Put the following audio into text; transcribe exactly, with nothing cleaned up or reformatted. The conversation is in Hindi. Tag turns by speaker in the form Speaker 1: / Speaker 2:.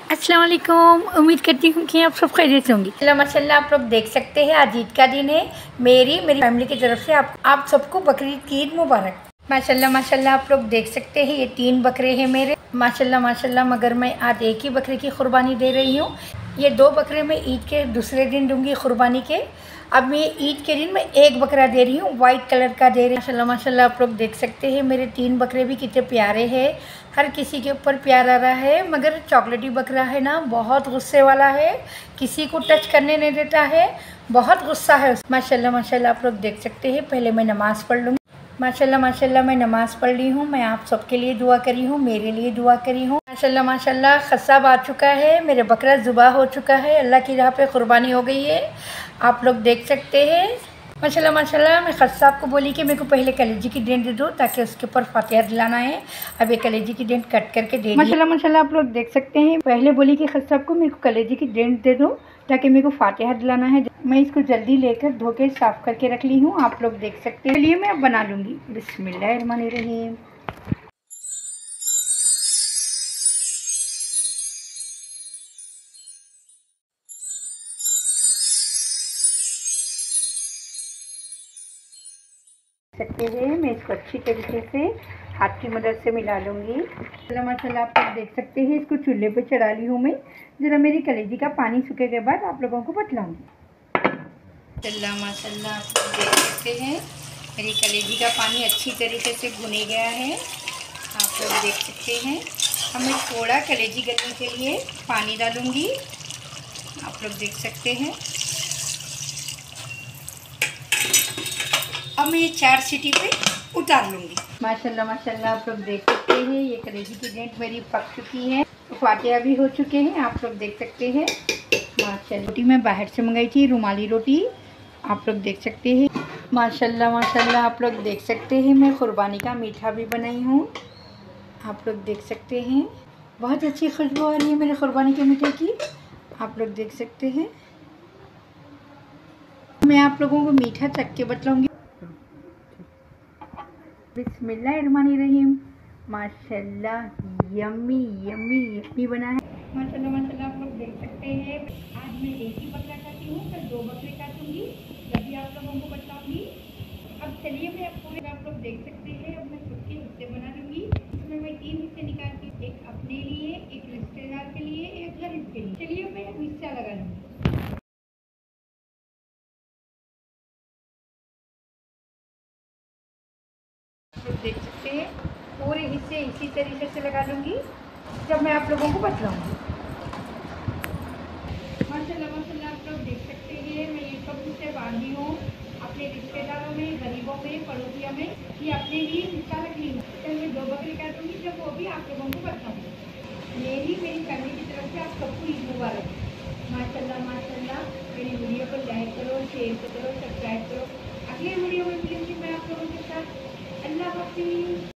Speaker 1: अस्सलाम वालेकुम। उम्मीद करती हूँ कि आप सब खैरियत से होंगी। अल्लाह माशाल्लाह, आप लोग देख सकते हैं आज ईद का दिन है। मेरी मेरी फैमिली की तरफ से आप आप सबको बकरीद की ईद मुबारक। माशाल्लाह माशाल्लाह, आप लोग देख सकते हैं ये तीन बकरे हैं मेरे। माशाल्लाह माशाल्लाह, मगर मैं आज एक ही बकरे की कुर्बानी दे रही हूँ। ये दो बकरे मैं ईद के दूसरे दिन दूंगी कुर्बानी के। अब मैं ईद के दिन मैं एक बकरा दे रही हूँ, वाइट कलर का दे रही हूँ। माशाल्लाह माशाल्लाह, आप लोग देख सकते हैं मेरे तीन बकरे भी कितने प्यारे हैं। हर किसी के ऊपर प्यार आ रहा है, मगर चॉकलेटी बकरा है ना, बहुत गुस्से वाला है, किसी को टच करने नहीं देता है, बहुत गुस्सा है। माशाल्लाह माशाल्लाह, आप लोग देख सकते हैं। पहले मैं नमाज़ पढ़ लूँगी। माशाल्लाह माशाल्लाह, मैं नमाज़ पढ़ ली हूँ। मैं आप सबके लिए दुआ करी हूँ, मेरे लिए दुआ करी हूँ। माशाल्लाह माशाल्लाह, खस्साब आ चुका है, मेरे बकरा ज़ुबा हो चुका है, अल्लाह की राह पे कुर्बानी हो गई है। आप लोग देख सकते हैं। माशाल्लाह माशाल्लाह, मैं खस्साब को बोली कि मेरे को पहले कलेजी की डेंट दे दो ताकि उसके ऊपर फातिहा दिलाना है। अब ये कलेजी की डेंट कट करके दे। माशाल्लाह माशाल्लाह, आप लोग देख सकते हैं। पहले बोली कि खस्साब को मेरे को कलेजी की डेंट दे दो ताकि मेरे को फातिहा दिलाना है। मैं इसको जल्दी लेकर धो के साफ़ करके रख ली हूँ। आप लोग देख सकते हैं। चलिए मैं अब बना लूँगी। बिस्मिल्लाहिर्रहमानिर्रहीम। सकते हैं, मैं इसको अच्छी तरीके से हाथ की मदद से मिला लूँगी। माशाल्लाह माशाल्लाह, आप लोग देख सकते हैं। इसको चूल्हे पे चढ़ा ली हूँ मैं। ज़रा मेरी कलेजी का पानी सूखे के बाद आप लोगों को बतलाऊँगी। माशाल्लाह माशाल्लाह, आप लोग देख सकते हैं मेरी कलेजी का पानी अच्छी तरीके से भुने गया है। आप लोग देख सकते हैं। अब मैं थोड़ा कलेजी गलने के लिए पानी डालूँगी। आप लोग देख सकते हैं। अब मैं ये चार सीटी पे उतार लूँगी। माशाल्लाह माशाल्लाह, आप लोग देख सकते हैं ये कलेजी की डेंट मेरी पक चुकी है, फातिहा भी हो चुके हैं। आप लोग देख सकते हैं। माशाल्लाह, रोटी मैं बाहर से मंगाई थी, रुमाली रोटी। आप लोग देख सकते हैं। माशाल्लाह माशाल्लाह, आप लोग देख सकते हैं। मैं कुर्बानी का मीठा भी बनाई हूँ। आप लोग देख सकते हैं। बहुत अच्छी खुशबू आ रही है मेरे कुर्बानी के मीठे की। आप लोग देख सकते हैं। मैं आप लोगों को मीठा चख के बतलाऊँगी। बिस्मिल्लाहिर्रहमानिर्रहीम। माशाल्लाह, यम्मी यम्मी यम्मी बना है। माशाल्लाह माशाल्लाह, आप लोग देख सकते हैं। आज मैं एक ही बकरा काटी हूँ, फिर दो बकरे काटूंगी, जब भी आप लोगों को बताऊंगी। अब चलिए मैं अब पूरे आप लोग देख सकते हैं। अब मैं खुद के हिस्से बना लूँगी। इसमें मैं तीन हिस्से निकालती हूँ, एक अपने लिए, एक रिश्तेदार के लिए, एक गरीब के लिए। चलिए मैं हिस्सा लगा लूँगी। देख सकते हैं पूरे हिस्से इसी तरीके से लगा लूँगी जब मैं आप लोगों को बतलाऊँगी। माशाल्लाह माशाल्लाह, आप लोग देख सकते हैं। मैं ये सब हिस्से बांधी हूँ अपने रिश्तेदारों में, गरीबों में, पड़ोसियों में। ये अपने लिए हिस्सा रख ली हूँ। फिर मैं दो बकरी काटूँगी, जब वो भी आप लोगों को बताऊँगी। यही मेरी फैमिली की तरफ से आप सबको ईद मुबारक। माशाल्लाह माशाल्लाह, मेरी वीडियो को लाइक करो, शेयर करो, सब्सक्राइब करो। अगले वीडियो में मिलूँगी मैं आप लोगों के साथ। अल्लाह हाफिज़।